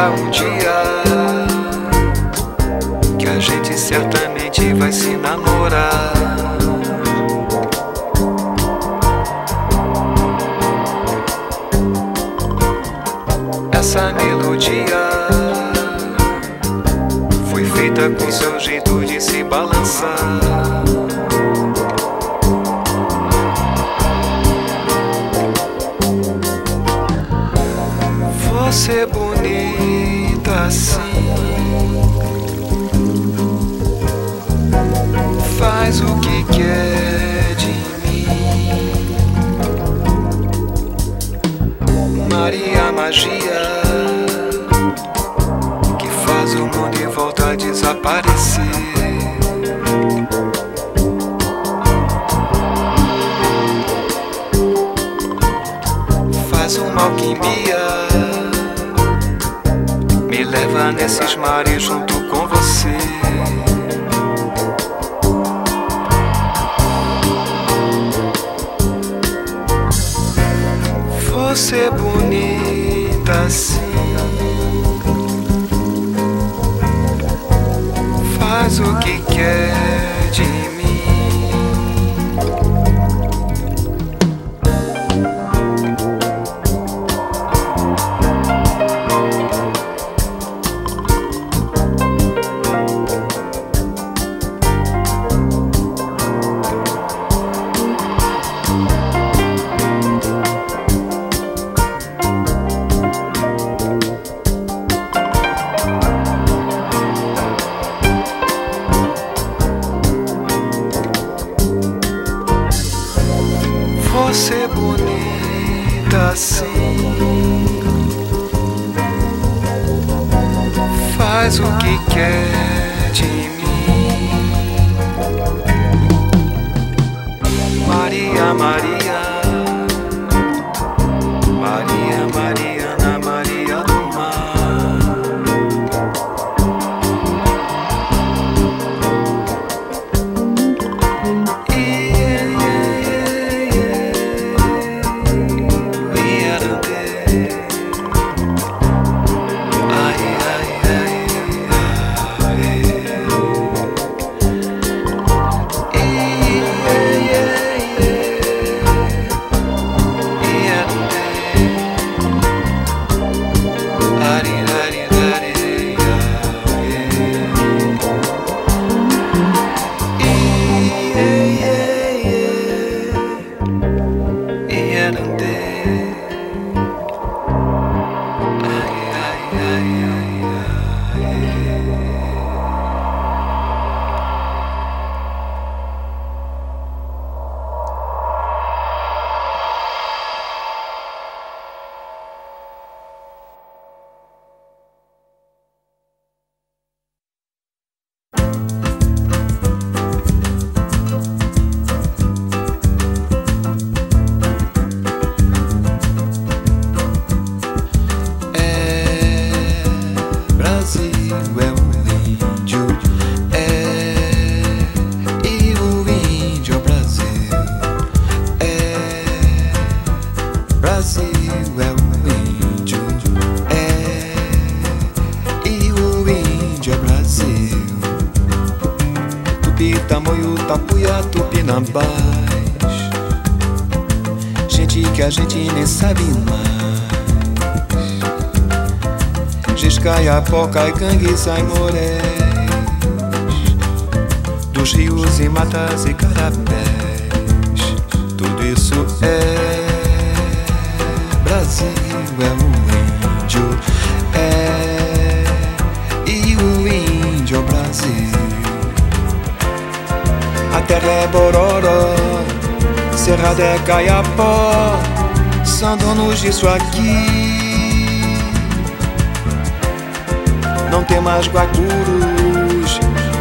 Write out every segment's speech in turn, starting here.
chegar um dia que a gente certamente vai se namorar. Essa melodia foi feita com seu jeito de se balançar. Você bonita assim, faz o que quer de mim. Maria Magia, que faz o mundo em volta desaparecer. Faz uma alquimia, me leva nesses mares junto com você. Você bonita assim, faz o que quer de mim. Você bonita assim, faz o que quer de mim. Maria, Maria, Maria, Mariana, Maria do Mar. Tamoio, Tapuia, Tupinambás, gente que a gente nem sabe mais. Giscaia, Poca e Cangue, Saimorés, dos rios e matas e carapés. Tudo isso é Brasil, é o índio, e o índio é o Brasil. A terra é Bororó, Cerrado é Caiapó, são donos disso aqui. Não tem mais guacurus,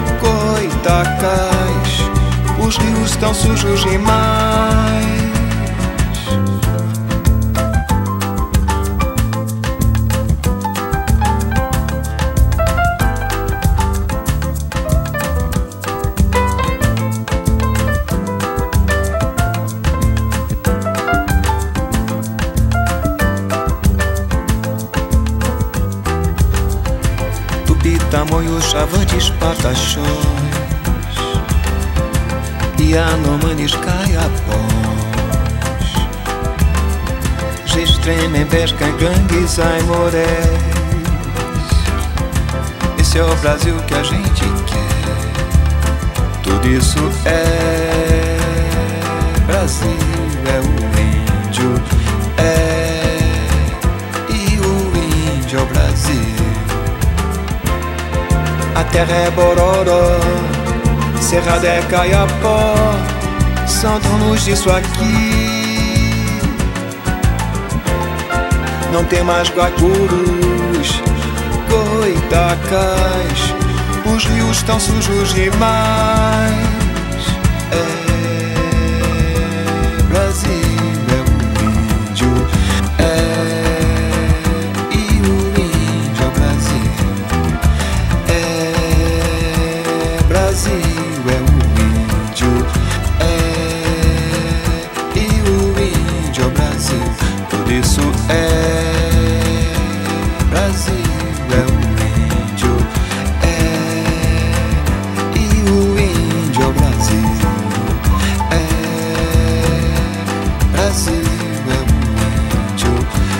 coitacás, os rios estão sujos demais. tamanhos chavantes patachões e anomanes caiapós, gestremem, pescam, gangues, aimorés. Esse é o Brasil que a gente quer. Tudo isso é Brasil, é o índio, e o índio é o Brasil. A terra é Bororó, Cerrado é Caiapó, são donos disso aqui. Não tem mais Guaicurus, Goitacás, os rios estão sujos demais. Brasil é o índio, e o índio é o Brasil. Brasil é o índio, e o índio é o Brasil. Tudo isso é Brasil. É o índio, e o índio é o Brasil. Brasil é o índio,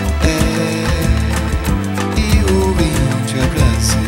e o índio é Brasil.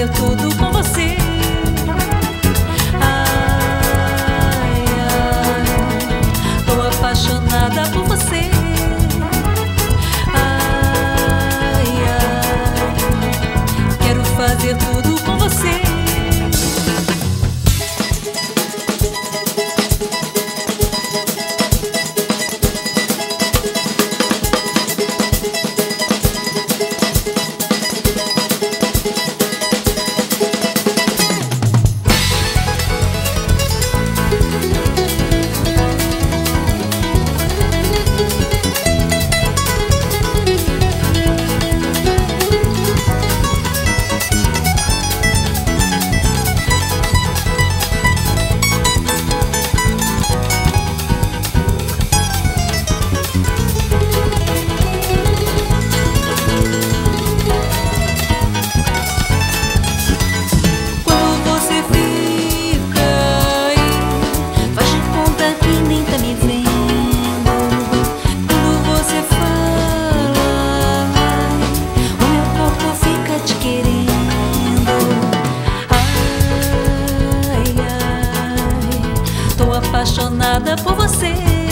fazer tudo com você. Ai, ai, tô apaixonada por você. Ai, ai, quero fazer tudo com você. Apaixonada por você.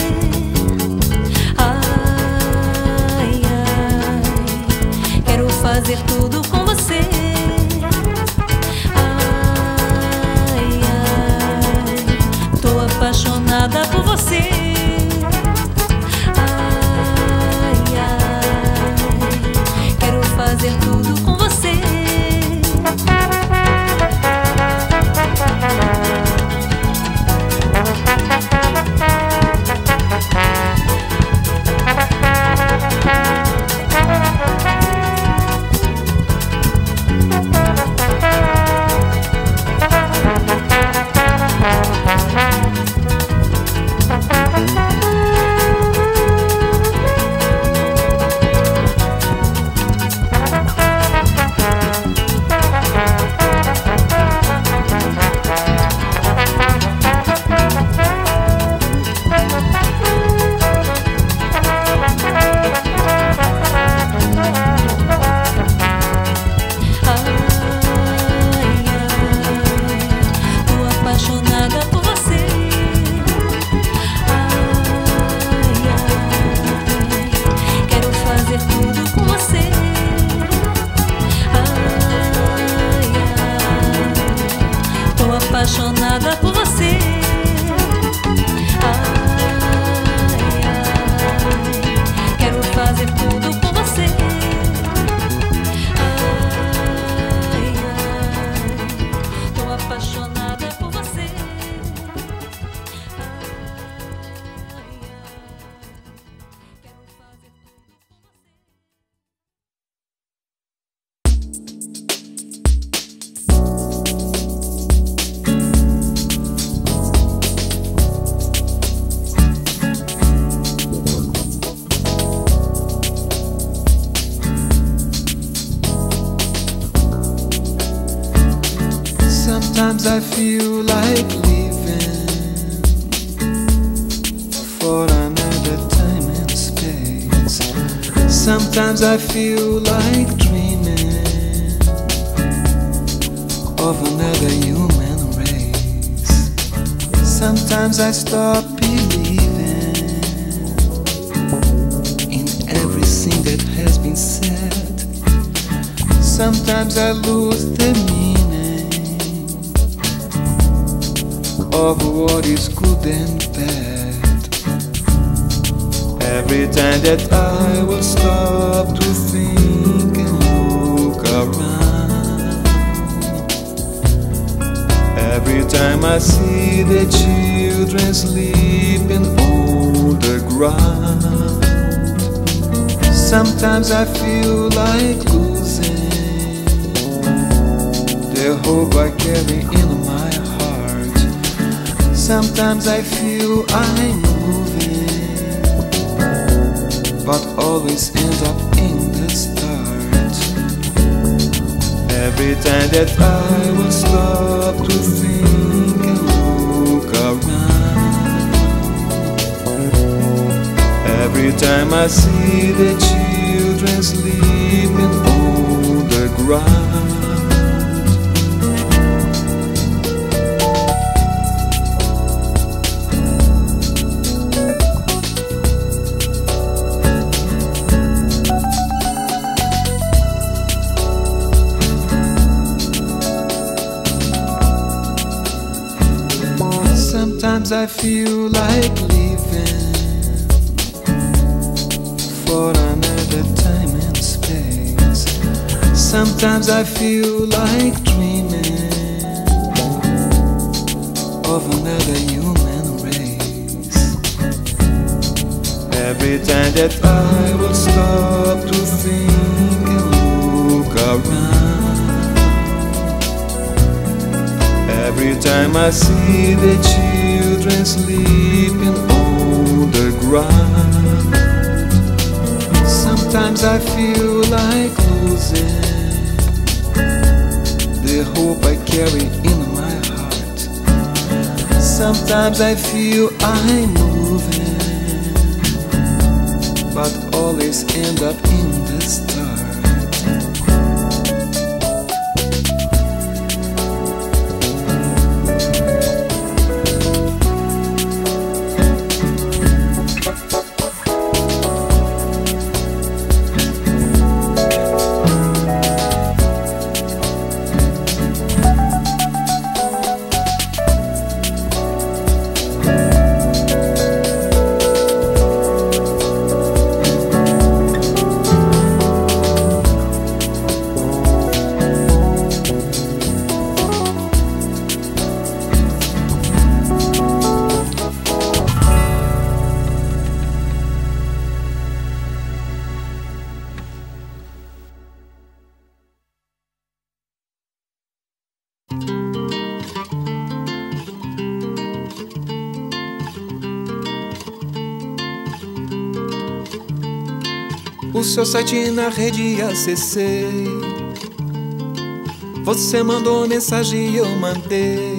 Ai, ai, quero fazer tudo com você. Ai, ai, tô apaixonada por você. Ai, ai, quero fazer tudo com você. Apaixonada por você. Ai, ai, quero fazer tudo com você. Ai, ai, tô apaixonada por você. Ai, ai, quero fazer tudo com você. Sometimes I feel like living for another time and space. Sometimes I feel like dreaming of another human race. Sometimes I stop believing in everything that has been said. Sometimes I lose the meaning of what is good and bad. Every time that I will stop to think and look around, every time I see the children sleeping on the ground, sometimes I feel like losing the hope I carry in my heart. Sometimes I feel I'm moving, but always end up in the start. Every time that I will stop to think and look around, every time I see the children sleeping on the ground, Sometimes I feel like living for another time and space. Sometimes I feel like dreaming of another human race. Every time that I will stop to think and look around, every time I see the children sleeping on the ground, sometimes I feel like losing the hope I carry in my heart. Sometimes I feel I'm moving, but always end up in the start. O seu site na rede acessei, você mandou mensagem e eu mandei.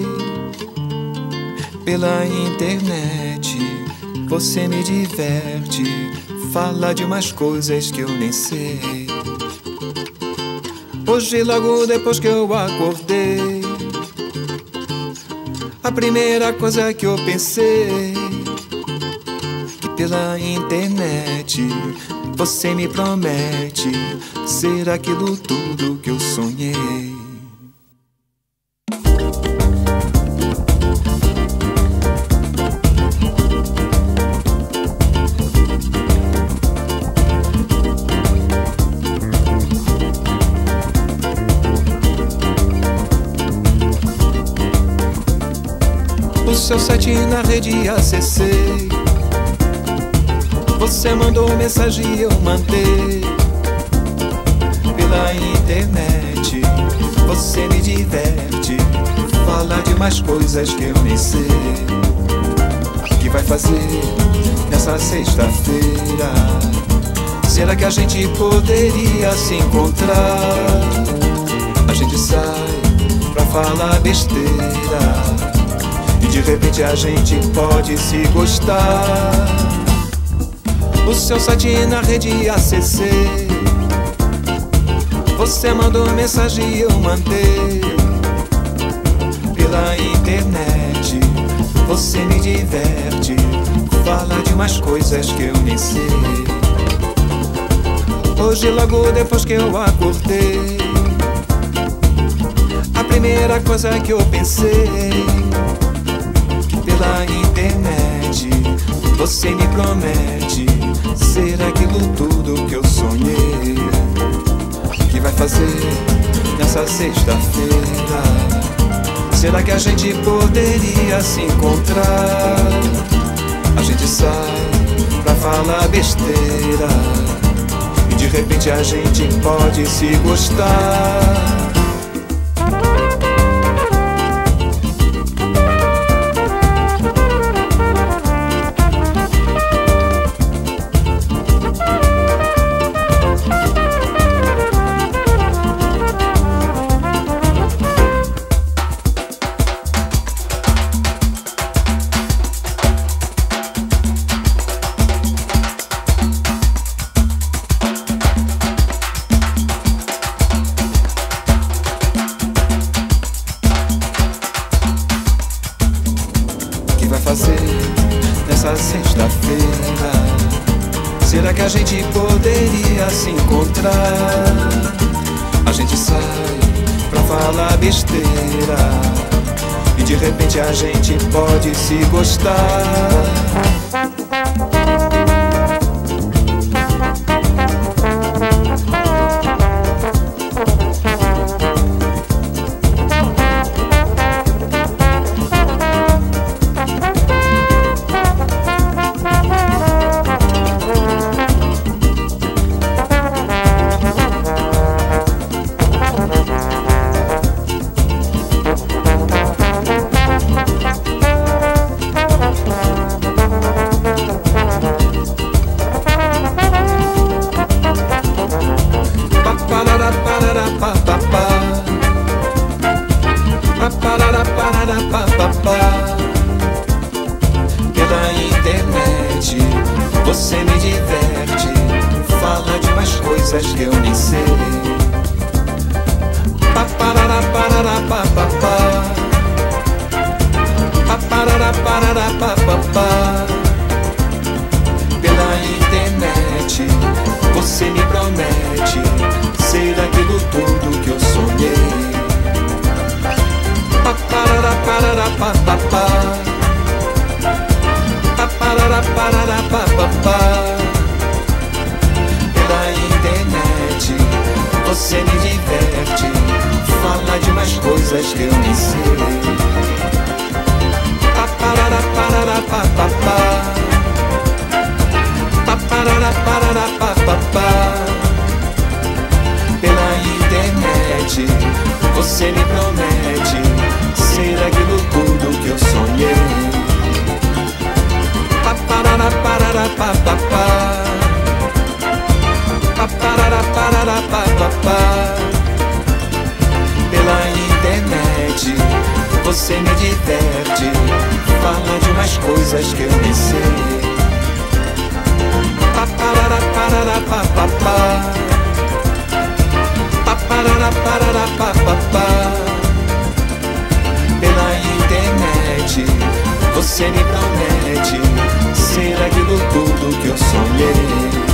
Pela internet você me diverte, fala de umas coisas que eu nem sei. Hoje logo depois que eu acordei, a primeira coisa que eu pensei, que pela internet você me promete ser aquilo tudo que eu sonhei. O seu site na rede acessei, você mandou mensagem e eu mandei. Pela internet você me diverte, fala de mais coisas que eu nem sei. O que vai fazer nessa sexta-feira? Será que a gente poderia se encontrar? A gente sai pra falar besteira e de repente a gente pode se gostar. O seu site na rede acessei, você mandou mensagem e eu mandei. Pela internet você me diverte, fala de umas coisas que eu nem sei. Hoje logo depois que eu acordei, a primeira coisa que eu pensei, que pela internet você me promete ser aquilo tudo que eu sonhei. O que vai fazer nessa sexta-feira? Será que a gente poderia se encontrar? A gente sai pra falar besteira e de repente a gente pode se gostar. Nessa sexta-feira, será que a gente poderia se encontrar? A gente sai pra falar besteira e de repente a gente pode se gostar. Pela internet você me diverte, fala de umas coisas que eu nem sei. Pela internet você me promete ser aquilo tudo que eu sonhei. Pela internet você me diverte, fala de umas coisas que eu nem sei. Pela internet você me promete ser aquilo tudo que eu sonhei. Pela internet você me diverte, fala de umas coisas que eu nem sei. Pela internet você me promete ser aquilo tudo que eu sonhei.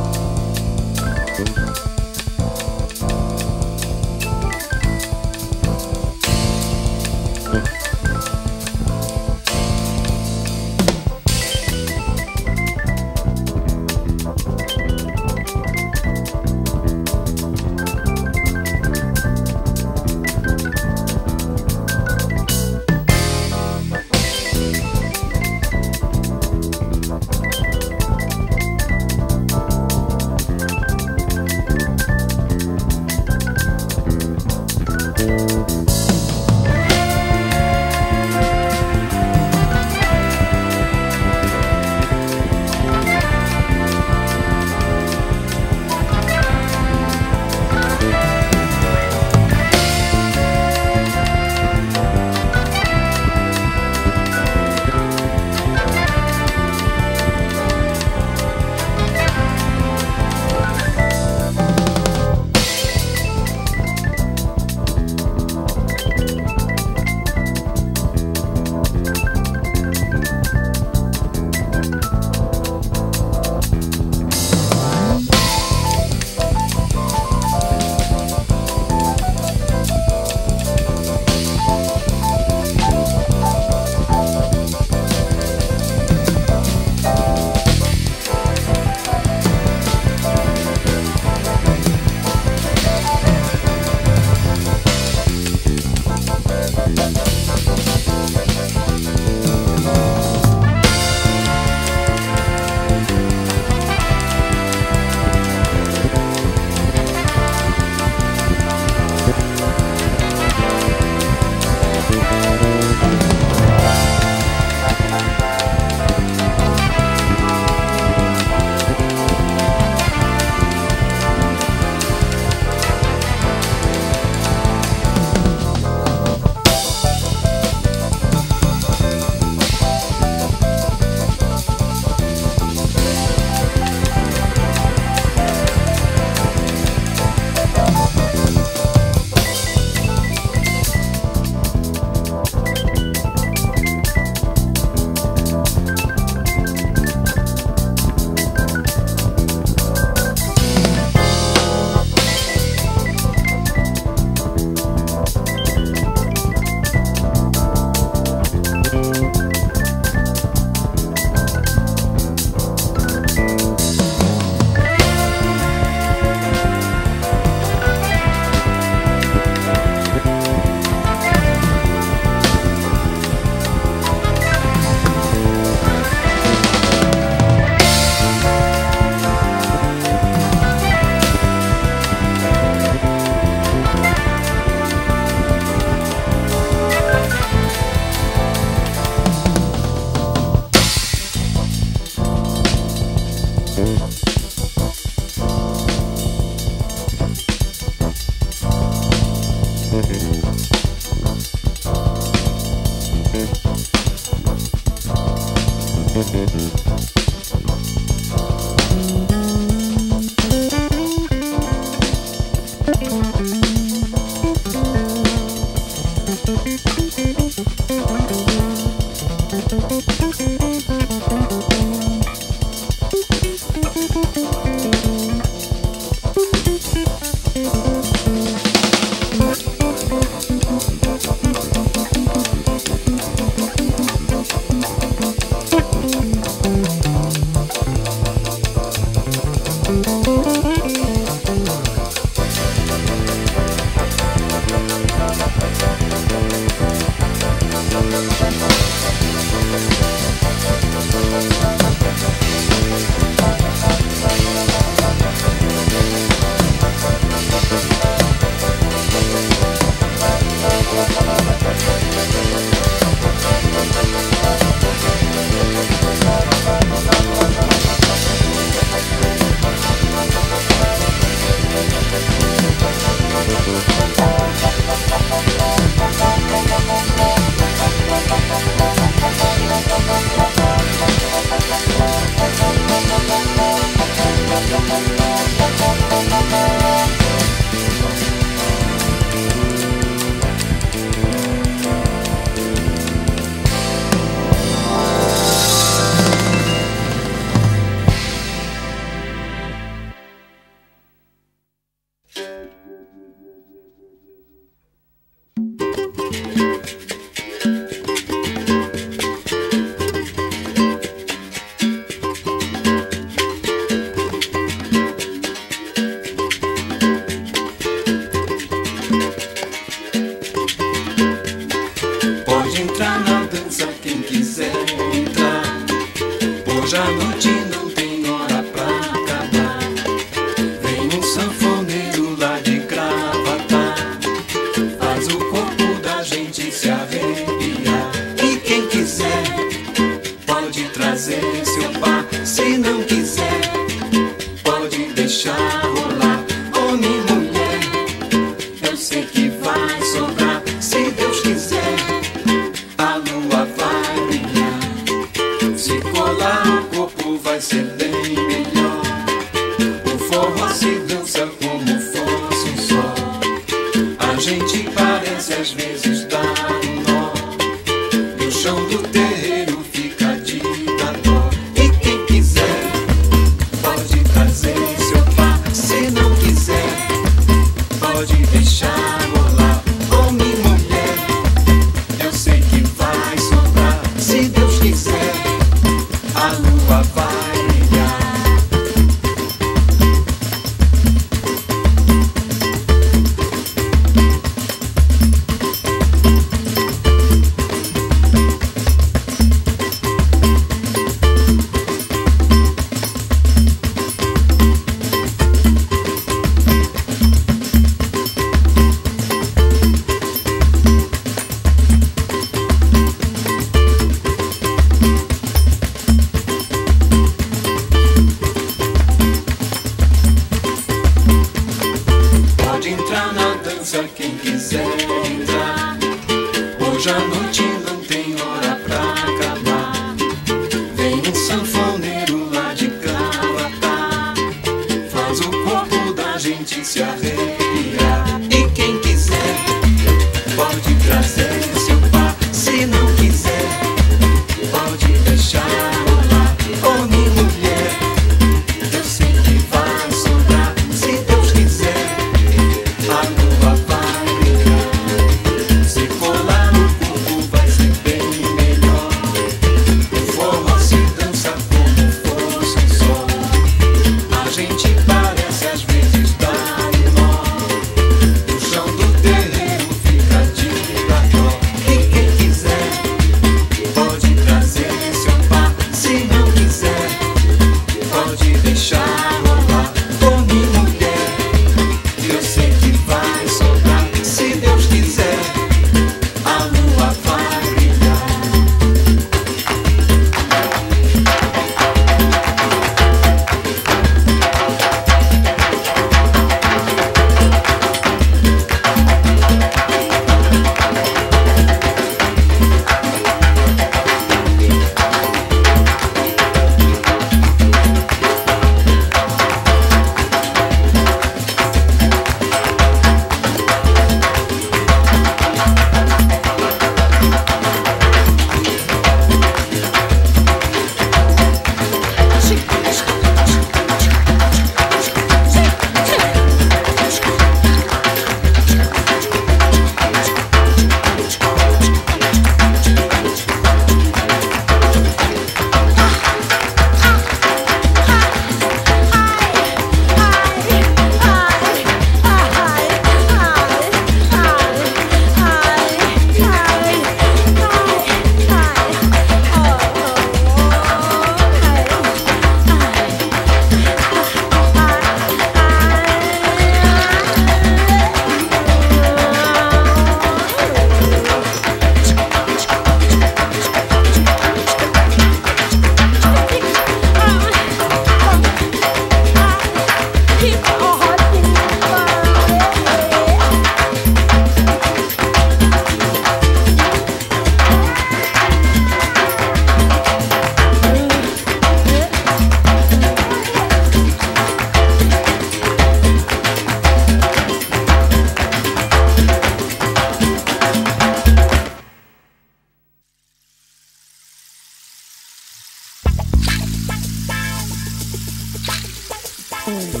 Música